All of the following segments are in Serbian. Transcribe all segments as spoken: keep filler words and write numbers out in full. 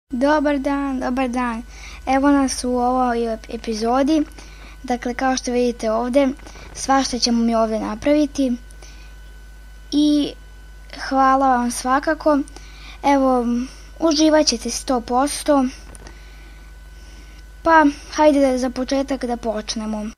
Dobar dan, dobar dan. Evo nas u ovoj epizodi. Dakle, kao što vidite ovdje, svašta ćemo mi ovdje napraviti. I hvala vam svakako. Evo, uživat ćete sto posto. Pa, hajde za početak da počnemo.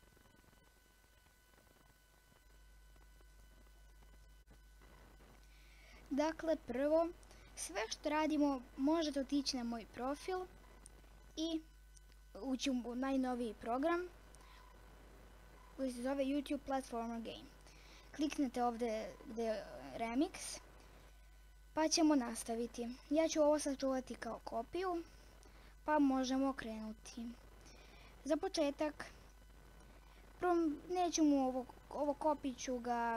Dakle, prvo, sve što radimo možete otići na moj profil i ući u najnoviji program koji se zove YouTube Platformer Game. Kliknete ovdje gdje je Remix pa ćemo nastaviti. Ja ću ovo sačuvati kao kopiju pa možemo krenuti. Za početak, prvo neću mu ovo, ovo kopiju ću ga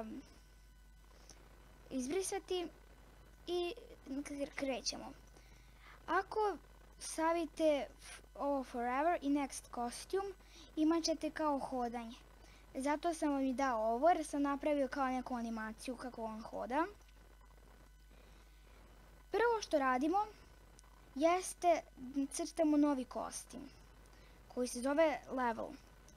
izbrisati i krećemo. Ako stavite ovo forever i next costume, imat ćete kao hodanje. Zato sam vam i dao ovo jer sam napravio kao neku animaciju kako on hoda. Prvo što radimo jeste crtamo novi kostim koji se zove level.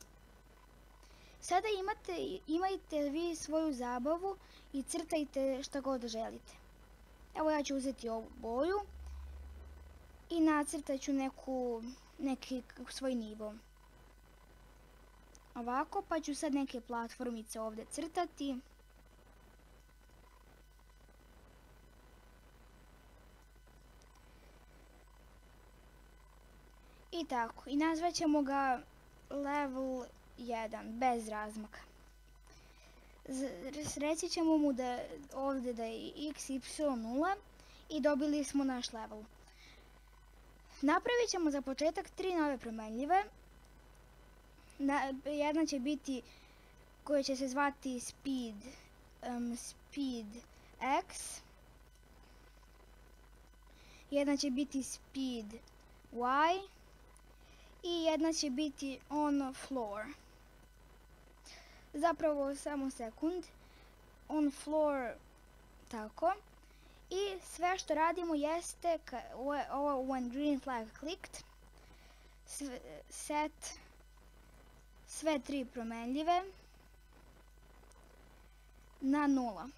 Sada imate, imajte vi svoju zabavu i crtajte šta god želite. Evo ja ću uzeti ovu boju i nacrtat ću neku, neki svoj nivo. Ovako, pa ću sad neke platformice ovdje crtati. I tako, i nazvat ćemo ga level jedan, bez razmaka. Reći ćemo mu da ovdje da je x, y, nula i dobili smo naš level. Napravit ćemo za početak tri nove promenljive. Jedna će biti koja će se zvati speed, um, speed x. Jedna će biti speed y. I jedna će biti on floor. Zapravo samo sekund. On floor, tako. I sve što radimo jeste, ovo when green flag clicked, set sve tri promenljive na nula.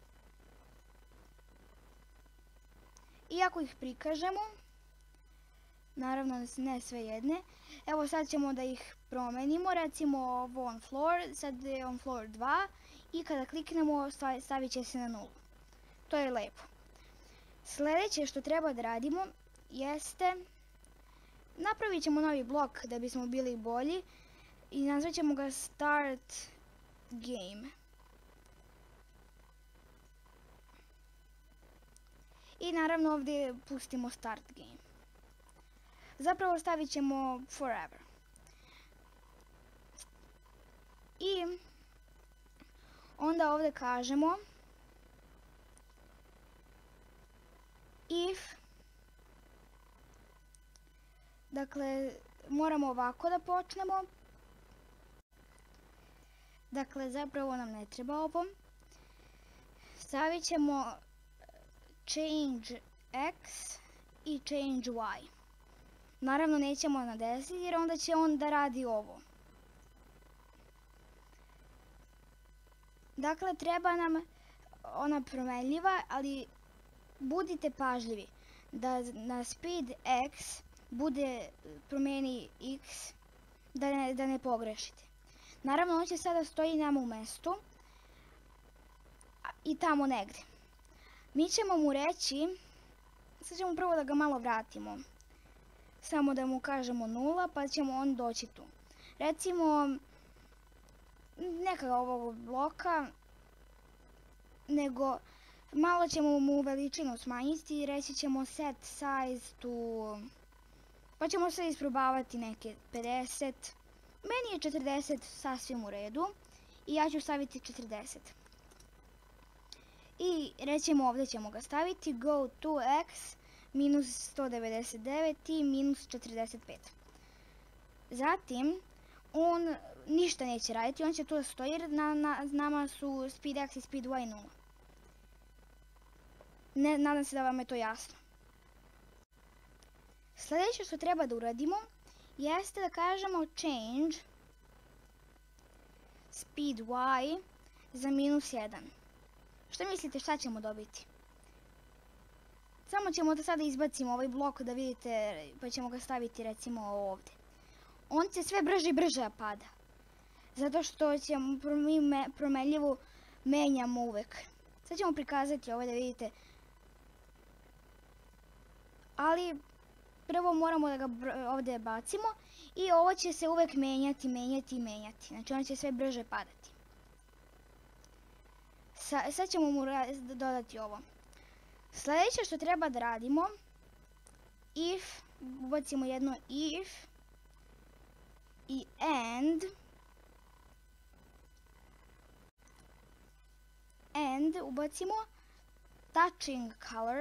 I ako ih prikažemo, naravno ne sve jedne, evo sad ćemo da ih promenimo, recimo ovo on floor, sad je on floor dva i kada kliknemo stavit će se na nulu. To je lepo. Sljedeće što treba da radimo jeste, napravit ćemo novi blok da bismo bili bolji i nazvat ćemo ga start game. I naravno ovdje pustimo start game. Zapravo stavit ćemo forever. I onda ovdje kažemo if, dakle moramo ovako da počnemo, dakle zapravo nam ne treba ovo, stavit ćemo change x i change y. Naravno nećemo na deset jer onda će on da radi ovo. Dakle treba nam ona promenljiva, ali budite pažljivi da na speed x bude promijeni x, da ne, da ne pogrešite. Naravno on će sada stoji nam u mestu i tamo negdje. Mi ćemo mu reći, sad ćemo prvo da ga malo vratimo, samo da mu kažemo nula pa ćemo on doći tu. Recimo neka ovog bloka, nego malo ćemo mu veličinu smanjiti i reći ćemo set size to, pa ćemo sve isprobavati neke pedeset. Meni je četrdeset sasvim u redu i ja ću staviti četrdeset. I rećemo ovdje ćemo ga staviti go to x minus sto devedeset devet i minus četrdeset pet. Zatim on ništa neće raditi, on će tu stoji jer na, na, nama su speed x i speed y nula. Ne, nadam se da vam je to jasno. Sljedeće što treba da uradimo jeste da kažemo change speed y za minus jedan. Što mislite šta ćemo dobiti? Samo ćemo da sada izbacimo ovaj blok da vidite, pa ćemo ga staviti recimo ovdje. On će sve brže i brže pada. Zato što ćemo mi promenljivu menjamo uvek. Sad ćemo prikazati ovo da vidite. Ali prvo moramo da ga ovdje bacimo i ovo će se uvek menjati, menjati i menjati. Znači on će sve brže padati. Sa, sad ćemo mu dodati ovo. Sljedeće što treba da radimo, if, ubacimo jedno if i and, and ubacimo touching color,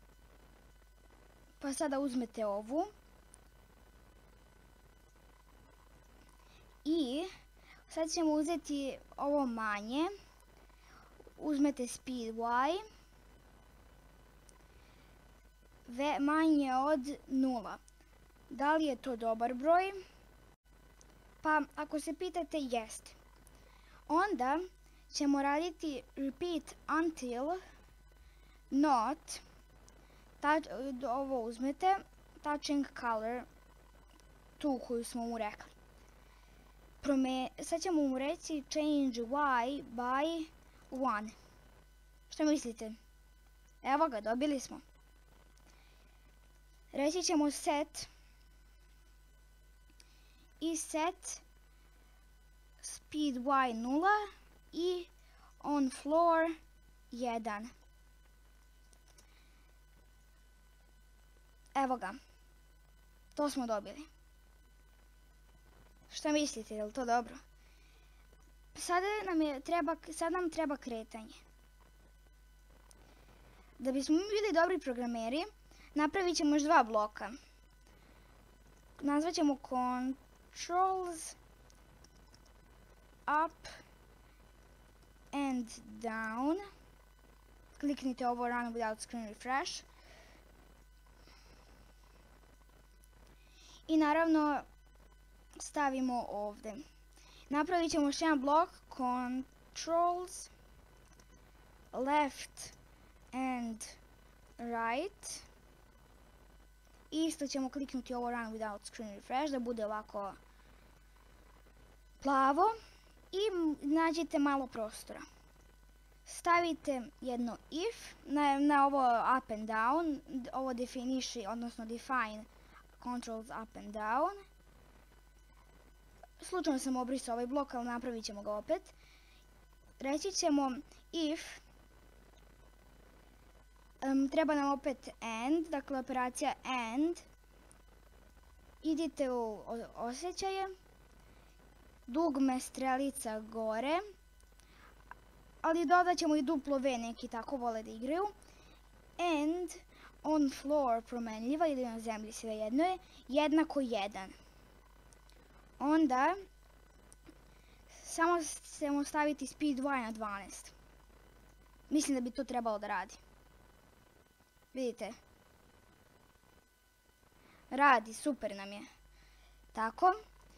pa sada uzmete ovu i sad ćemo uzeti ovo manje, uzmete speed y, ve, manje od nula. Da li je to dobar broj? Pa ako se pitate, jeste. Onda ćemo raditi repeat until not, ta, ovo uzmete, touching color, tu koju smo mu rekli. Prome, sad ćemo mu reći change y by one. Što mislite? Evo ga, dobili smo. Reći ćemo set i set speed y nula i on floor jedan. Evo ga. To smo dobili. Šta mislite, je li to dobro? Sada nam, je, treba, sad nam treba kretanje. Da bismo bili dobri programeri, napravit ćemo još dva bloka. Nazvat ćemo controls up and down. Kliknite ovo run without screen refresh. I naravno stavimo ovdje. Napravit ćemo još jedan blok controls left and right. Isto ćemo kliknuti ovo run without screen refresh da bude ovako plavo i nađete malo prostora. Stavite jedno if na, na ovo up and down, ovo definiši, odnosno define controls up and down. Slučajno sam obrisao ovaj blok, ali napravit ćemo ga opet. Reći ćemo if, um, treba nam opet and, dakle operacija and. Idite u osjećaje, dugme strelica gore, ali dodat ćemo i duplo V, neki tako vole da igraju. And on floor promenljiva ili na zemlji, svejedno je, jednako jedan. Onda samo ćemo staviti speed y na dvanaest. Mislim da bi to trebalo da radi. Vidite? Radi, super nam je. Tako.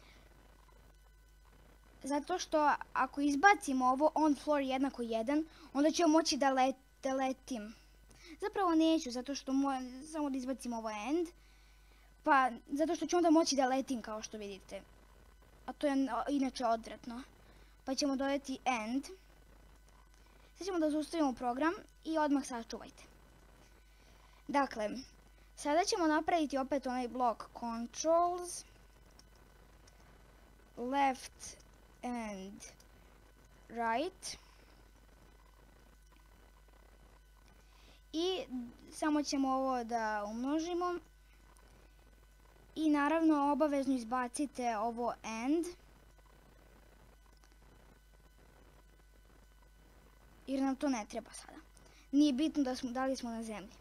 Zato što ako izbacimo ovo on floor jednako jedan, onda ćemo moći da, let, da letim. Zapravo neću, zato što mo, samo da izbacim ovo end. Pa, zato što ću onda moći da letim, kao što vidite. A to je inače odvratno. Pa ćemo dodati end. Sad ćemo da zaustavimo program i odmah sačuvajte. Dakle, sada ćemo napraviti opet onaj blok controls left and right. I samo ćemo ovo da umnožimo. I naravno obavezno izbacite ovo end. Jer nam to ne treba sada. Nije bitno da, smo, da li smo na zemlji.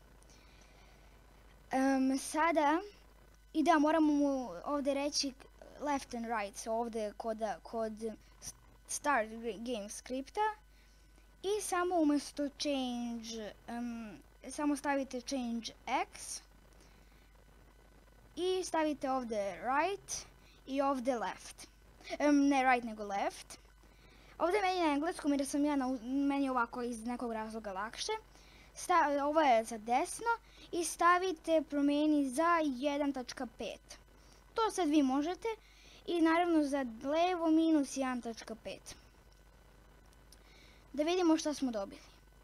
Um, sada, i da, moramo mu ovdje reći left and right, so ovdje kod, kod start game skripta. I samo umjesto change, um, samo stavite change x. i stavite ovde right i ovde left. Um, ne right nego left. Ovde meni na engleskom jer sam ja, na, meni ovako iz nekog razloga lakše. Sta, ovo je za desno i stavite promeni za jedan tačka pet. To sad vi možete i naravno za levo minus jedan tačka pet. Da vidimo šta smo dobili.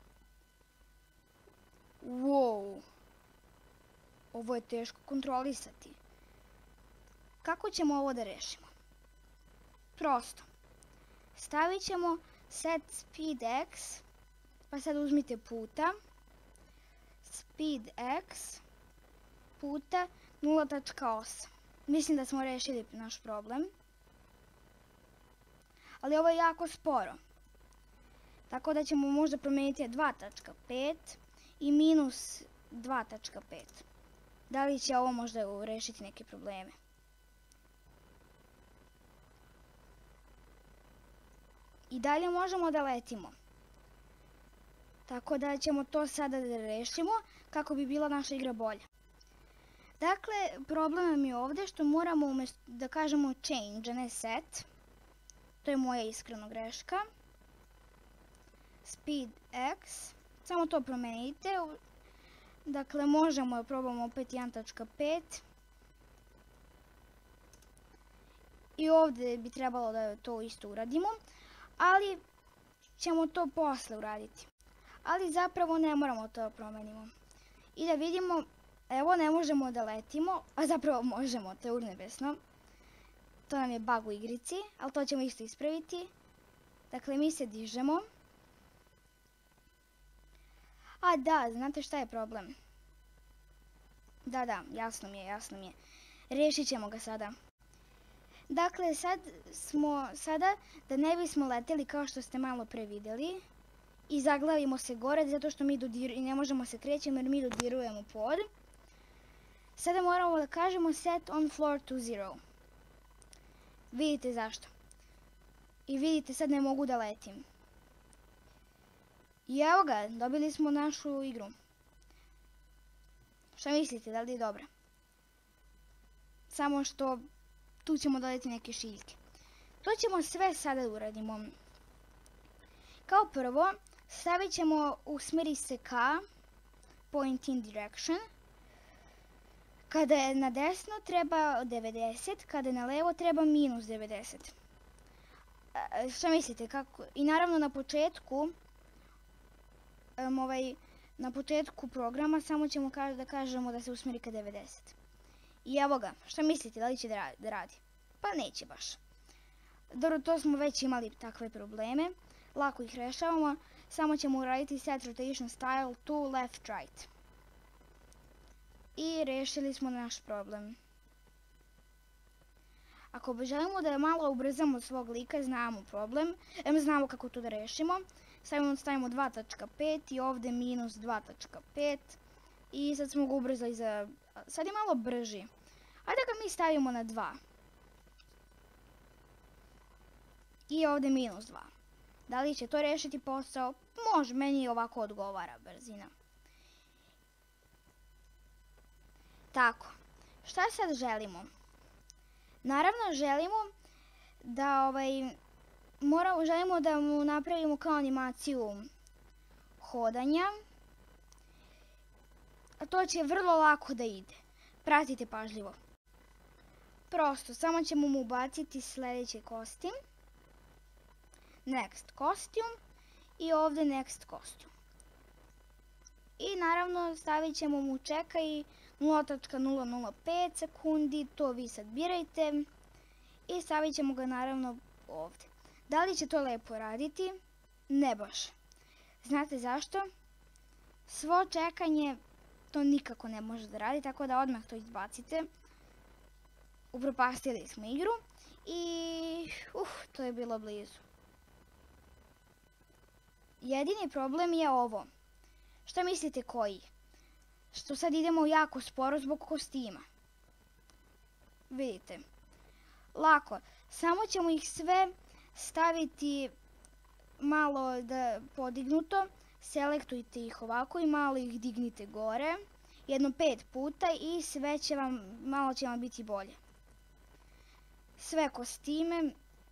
Wow. Ovo je teško kontrolisati. Kako ćemo ovo da rešimo? Prosto. Stavit ćemo set speed x, pa sad uzmite puta speed x puta nula tačka osam. Mislim da smo rešili naš problem. Ali ovo je jako sporo. Tako da ćemo možda promeniti dva tačka pet i minus dva tačka pet. Da li će ovo možda rešiti neke probleme? I dalje možemo da letimo. Tako da ćemo to sada da rešimo kako bi bila naša igra bolja. Dakle, problem nam je ovde što moramo umjesto da kažemo change, a ne set. To je moja iskrena greška. Speed x. Samo to promenite. Dakle, možemo da probamo opet jedan tačka pet. I ovde bi trebalo da to isto uradimo. Ali ćemo to posle uraditi. Ali zapravo ne moramo to da promenimo. I da vidimo, evo ne možemo da letimo, a zapravo možemo, to je urnebesno. To nam je bug u igrici, ali to ćemo isto ispraviti. Dakle, mi se dižemo. A da, znate šta je problem? Da, da, jasno mi je, jasno mi je. Rešit ćemo ga sada. Dakle, sad smo, sada, da ne bismo leteli kao što ste malo pre videli, i zaglavimo se gore, zato što mi dodirujemo, i ne možemo se krećemo jer mi dodirujemo pod. Sada moramo da kažemo set on floor to zero. Vidite zašto. I vidite, sad ne mogu da letim. I evo ga, dobili smo našu igru. Šta mislite, da li je dobra? Samo što tu ćemo dodati neke šiljke. To ćemo sve sada uradimo. Kao prvo, stavit ćemo usmeri se ka point in direction. Kada je na desno treba devedeset, kada je na levo treba minus devedeset. E, šta mislite, kako? I naravno na početku, um, ovaj, na početku programa samo ćemo da kažemo da se usmeri ka devedeset. I evo ga, šta mislite, da li će da radi? Pa neće baš. Dobro, to smo već imali takve probleme. Lako ih rešavamo. Samo ćemo uraditi set rotation style to left right. I rešili smo naš problem. Ako želimo da malo ubrzamo svog lika, znamo problem. Znamo kako to da rešimo. Stavimo, stavimo dva tačka pet i ovde minus dva tačka pet. I sad smo ga ubrzali za... Sad je malo brži. Ajde ga mi stavimo na dva. I ovde minus dva. Da li će to rešiti posao? Može, meni ovako odgovara brzina. Tako, šta sad želimo? Naravno želimo da ovaj, moramo, želimo da mu napravimo kao animaciju hodanja. A to će vrlo lako da ide. Pratite pažljivo. Prosto, samo ćemo mu ubaciti sledeći kostim. Next costume i ovde next costume. I naravno stavit ćemo mu čekaj nula tačka nula nula pet sekundi, to vi sad birajte. I stavit ćemo ga naravno ovde. Da li će to lepo raditi? Ne baš. Znate zašto? Svo čekanje to nikako ne može da radi, tako da odmah to izbacite. Upropastili smo igru i uh, to je bilo blizu. Jedini problem je ovo. Šta mislite koji? Što sad idemo jako sporo zbog kostima. Vidite. Lako. Samo ćemo ih sve staviti malo da podignuto. Selektujte ih ovako i malo ih dignite gore. jedno pet puta i sve će vam, malo će vam biti bolje. Sve kostime.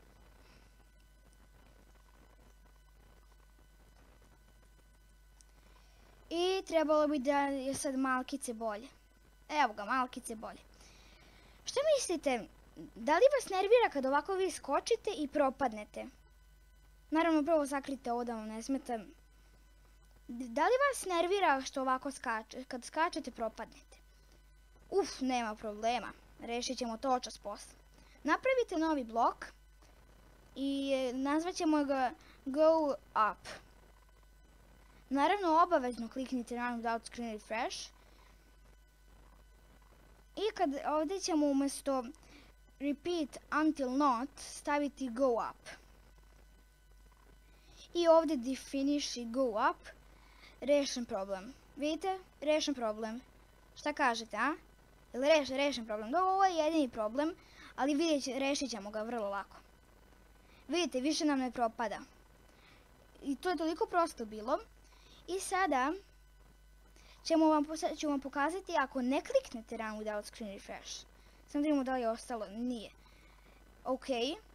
I trebalo bi da je sad malkice bolje. Evo ga, malkice bolje. Što mislite, da li vas nervira kad ovako vi skočite i propadnete? Naravno, prvo sakrite ovo da vam ne smeta. Da li vas nervira što ovako skače, kad skačete propadnete? Uf, nema problema. Rešit ćemo to očas posle. Napravite novi blok i nazvat ćemo ga Go Up. Naravno, obavezno kliknite Run Without Screen Refresh. I kad ovdje ćemo umjesto Repeat Until Not staviti Go Up. I ovdje definiš i Go Up. Rešen problem. Vidite? Rešen problem. Šta kažete, a? Ili reš, rešen problem? Da, ovo je jedini problem, ali vidjet će, rešit ćemo ga vrlo lako. Vidite, više nam ne propada. I to je toliko prosto bilo. I sada ćemo vam, ću vam pokazati ako ne kliknete Run Without Screen Refresh. Samo da vidimo da li je ostalo. Nije. Ok.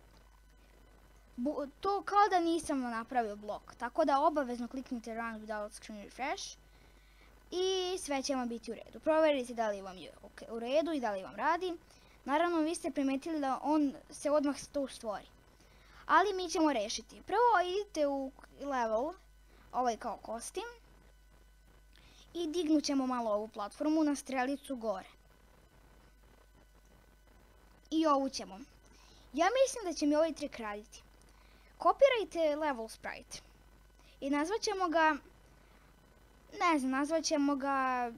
Bu, to kao da nisam napravio blok. Tako da obavezno kliknite Run Without Screen Refresh. I sve će vam biti u redu. Proverite da li vam je okay, u redu i da li vam radi. Naravno, vi ste primetili da on se odmah to stvori. Ali mi ćemo rešiti. Prvo idite u level, ovaj kao kostim. I dignut ćemo malo ovu platformu na strelicu gore. I ovu ćemo. Ja mislim da će mi ovaj trik raditi. Kopirajte level sprite. I nazvat ćemo ga... Ne znam, nazvat ćemo ga...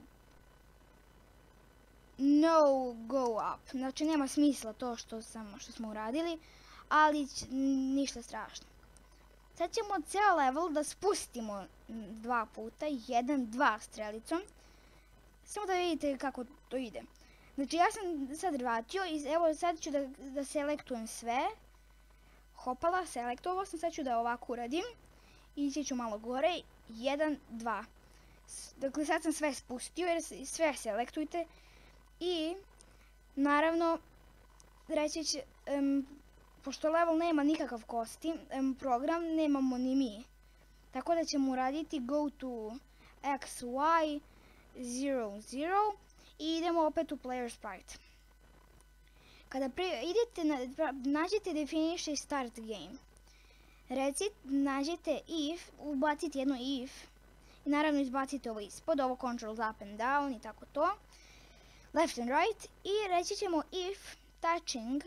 No go up. Znači nema smisla to što, sam, što smo uradili. Ali ništa strašno. Sad ćemo ceo level da spustimo dva puta. Jedan, dva strelicom. Samo da vidite kako to ide. Znači ja sam sad vratio i evo sad ću da, da selektujem sve. Hopala, selektovao sam, sad ću da ovako uradim. Ići ću malo gore. Jedan, dva. Dakle sad sam sve spustio jer sve selektujte. I naravno reći će, um, pošto level nema nikakav kostim, um, program nemamo ni mi. Tako da ćemo uraditi go to x y zero zero i idemo opet u player sprite. Kada idete, na, nađete definition start game. Recite, nađete if, ubacite jedno if i naravno izbacite ovo ispod, ovo controls up and down i tako to. Left and right i reći ćemo if touching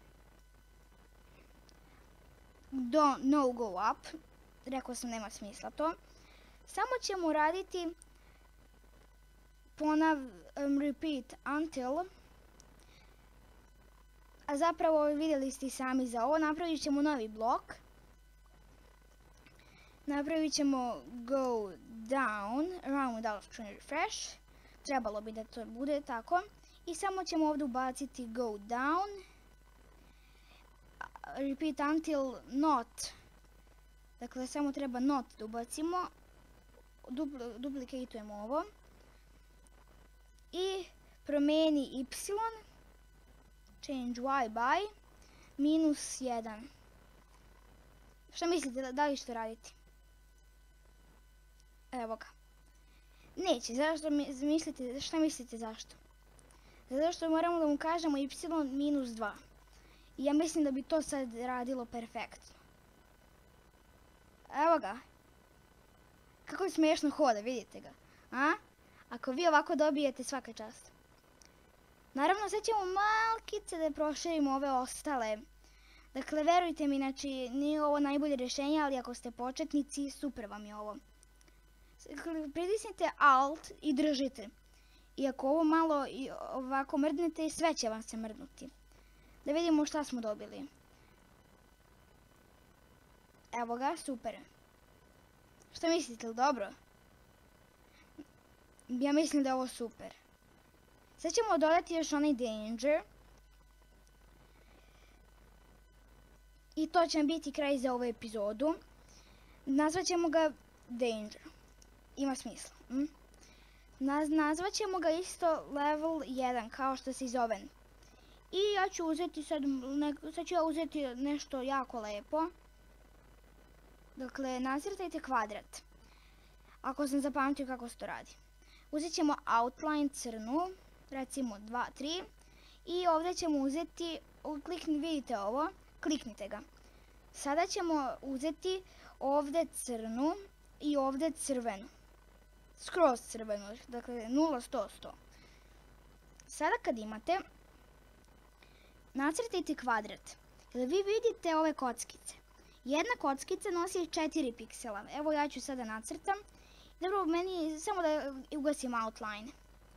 do no go up. Rekao sam nema smisla to. Samo ćemo raditi ponav um, repeat until. A zapravo vidjeli ste sami za ovo. Napravit ćemo novi blok. Napravit ćemo go down, run without screen refresh. Trebalo bi da to bude tako. I samo ćemo ovdje ubaciti go down. Repeat until not. Dakle, samo treba not da ubacimo. Dupl duplikatujemo ovo. I promijeni y. Change y by minus jedan. Šta mislite, da li što raditi? Evo ga. Neće, zašto mislite, šta mislite zašto? Zato što moramo da mu kažemo y minus dva. I ja mislim da bi to sad radilo perfektno. Evo ga. Kako smiješno hoda, vidite ga. A? Ako vi ovako dobijete svaka čast. Naravno, sad ćemo malkice da proširimo ove ostale. Dakle, verujte mi, znači, nije ovo najbolje rješenje, ali ako ste početnici, super vam je ovo. Pritisnite Alt i držite. I ako ovo malo ovako mrdnete, sve će vam se mrdnuti. Da vidimo šta smo dobili. Evo ga, super. Šta mislite, li dobro? Ja mislim da je ovo super. Sad ćemo dodati još onaj danger. I to će biti kraj za ovu epizodu. Nazvat ćemo ga danger. Ima smisla. Hm? Nazvat ćemo ga isto level jedan, kao što se i zove. I ja ću uzeti sad, sad ću ja uzeti nešto jako lepo. Dakle, nacrtajte kvadrat. Ako sam zapamtio kako se to radi. Uzet ćemo outline crnu, recimo dva, tri. I ovdje ćemo uzeti, klikni, vidite ovo, kliknite ga. Sada ćemo uzeti ovdje crnu i ovdje crvenu. Skroz crvenu, dakle nula, sto, sto. Sada kad imate, nacrtajte kvadrat. Jel vi vidite ove kockice? Jedna kockica nosi četiri piksela. Evo ja ću sada nacrtam. Dobro, meni samo da ugasim outline.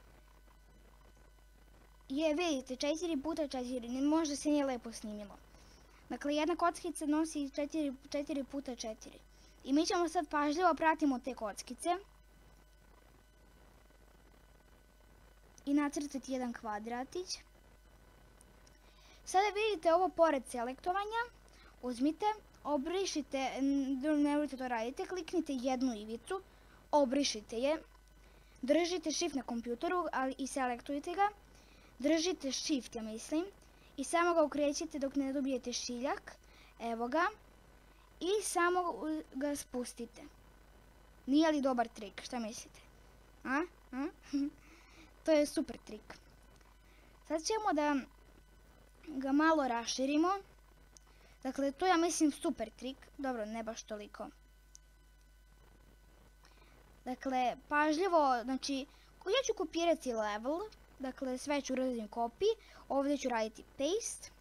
Je, vidite, četiri puta četiri, možda se nije lepo snimilo. Dakle, jedna kockica nosi četiri puta četiri. I mi ćemo sad pažljivo pratimo te kockice. I nacrtati jedan kvadratić. Sada vidite ovo pored selektovanja. Uzmite, obrišite, ne morate to radite, kliknite jednu ivicu, obrišite je. Držite shift na kompjuteru i selektujte ga. Držite shift, ja mislim. I samo ga ukrećite dok ne dobijete šiljak. Evo ga. I samo ga spustite. Nije li dobar trik? Šta mislite? A? A? To je super trik. Sad ćemo da ga malo raširimo. Dakle, to ja mislim super trik. Dobro, ne baš toliko. Dakle, pažljivo, znači, ja ću kopirati level. Dakle, sve ću uraditi copy. Ovdje ću raditi paste.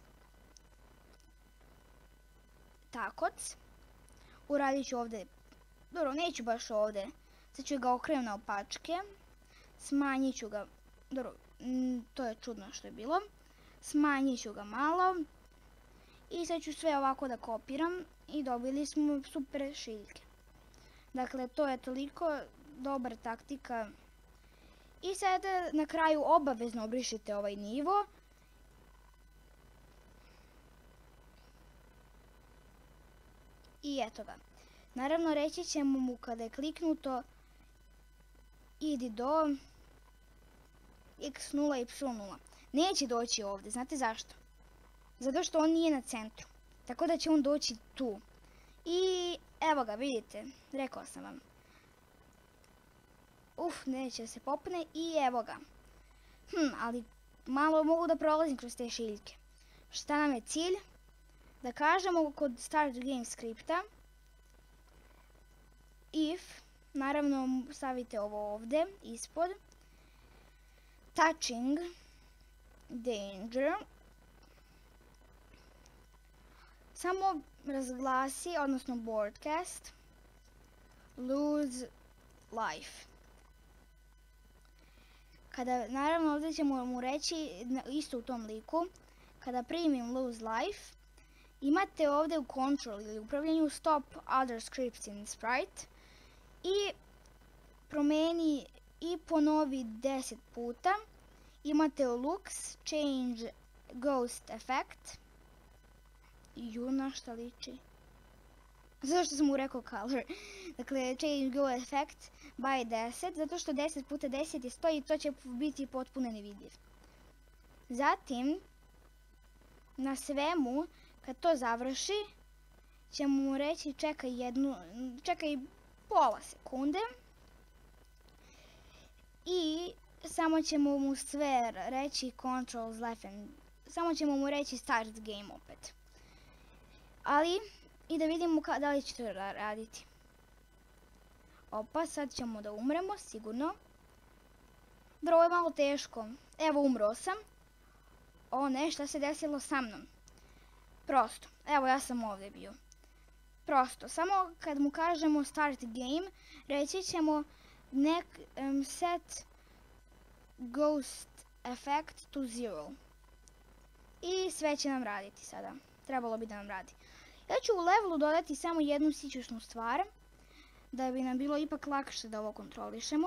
Takoc. Uradit ću ovdje, dobro, neću baš ovdje. Sad ću ga okrenuti na opačke. Smanjit ću ga, dobro, to je čudno što je bilo. Smanjit ću ga malo. I sad ću sve ovako da kopiram. I dobili smo super šiljke. Dakle, to je toliko dobra taktika. I sada na kraju obavezno obrišite ovaj nivo. I eto ga. Naravno, reći ćemo mu kada je kliknuto idi do x nula, y nula. Neće doći ovdje, znate zašto? Zato što on nije na centru. Tako da će on doći tu. I evo ga, vidite, rekao sam vam. Uf, neće se popne i evo ga. Hm, ali malo mogu da prolazim kroz te šiljke. Šta nam je cilj? Da kažemo kod start game skripta if, naravno stavite ovo ovdje ispod, touching danger, samo razglasi, odnosno broadcast, lose life. Kada, naravno, ovdje ćemo mu reći, isto u tom liku, kada primim lose life, imate ovdje u control ili upravljanju stop other scripts in sprite i promeni i ponovi deset puta. Imate looks, change ghost effect. Ju, na šta liči? Zato što sam mu rekao color. Dakle, change ghost effect by deset, zato što deset puta deset je sto i to će biti potpuno nevidljiv. Zatim, na svemu, kad to završi, ćemo mu reći čekaj jednu, čekaj pola sekunde. I samo ćemo mu sve reći controls left and, samo ćemo mu reći start game opet. Ali, i da vidimo da li će to raditi. Opa, sad ćemo da umremo, sigurno. Dobro, ovo je malo teško. Evo, umro sam. O ne, šta se desilo sa mnom? Prosto, evo ja sam ovdje bio. Prosto, samo kad mu kažemo start game, reći ćemo nek um, set ghost effect to zero. I sve će nam raditi sada. Trebalo bi da nam radi. Ja ću u levelu dodati samo jednu sićušnu stvar, da bi nam bilo ipak lakše da ovo kontrolišemo.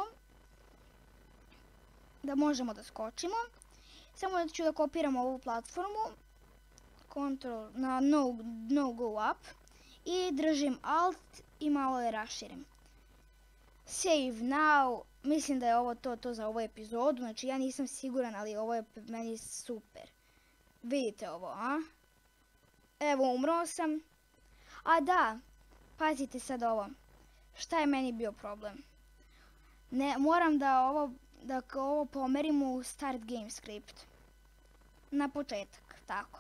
Da možemo da skočimo. Samo ću da kopiram ovu platformu. Control na no, no go up. I držim alt i malo je raširim. Save now. Mislim da je ovo to, to za ovu epizodu. Znači ja nisam siguran, ali ovo je meni super. Vidite ovo, a? Evo, umro sam. A da, pazite sad ovo. Šta je meni bio problem? Ne, moram da ovo, da ovo pomerim u start game script. Na početak, tako.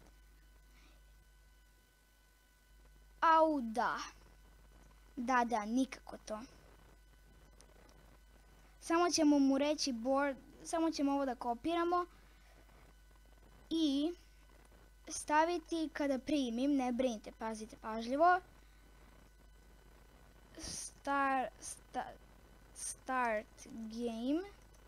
Au, da. Da, da, nikako to. Samo ćemo mu reći board, samo ćemo ovo da kopiramo i staviti kada primim, ne brinite, pazite pažljivo. Star, sta, start game.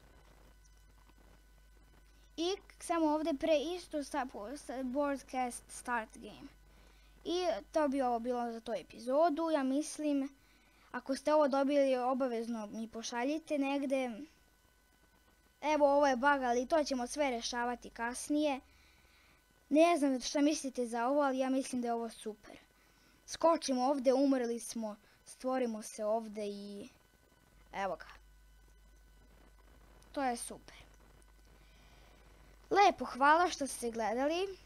I samo ovdje pre isto broadcast start game. I to bi ovo bilo za tu epizodu, ja mislim. Ako ste ovo dobili, obavezno mi pošaljite negde. Evo, ovo je bug, ali to ćemo sve rešavati kasnije. Ne znam šta mislite za ovo, ali ja mislim da je ovo super. Skočimo ovdje, umrli smo, stvorimo se ovdje i evo ga. To je super. Lepo, hvala što ste gledali.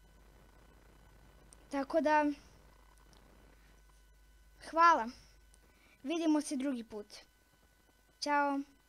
Tako da, hvala. Vidimo se drugi put. Ćao.